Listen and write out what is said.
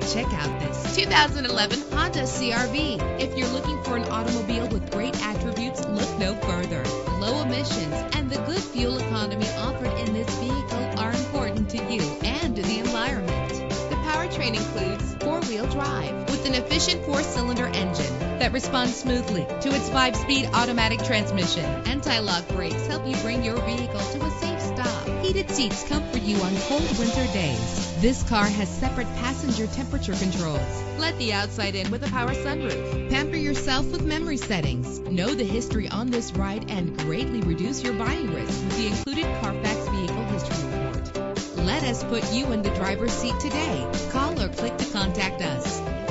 Check out this 2011 Honda CR-V. If you're looking for an automobile with great attributes, look no further. Low emissions and the good fuel economy offered in this vehicle are important to you and to the environment. The powertrain includes four-wheel drive with an efficient four-cylinder engine that responds smoothly to its 5-speed automatic transmission. Anti-lock brakes help you bring your vehicle to a safe stop. Heated seats comfort you on cold winter days. This car has separate passenger temperature controls. Let the outside in with a power sunroof. Pamper yourself with memory settings. Know the history on this ride and greatly reduce your buying risk with the included Carfax Vehicle History Report. Let us put you in the driver's seat today. Call or click to contact us.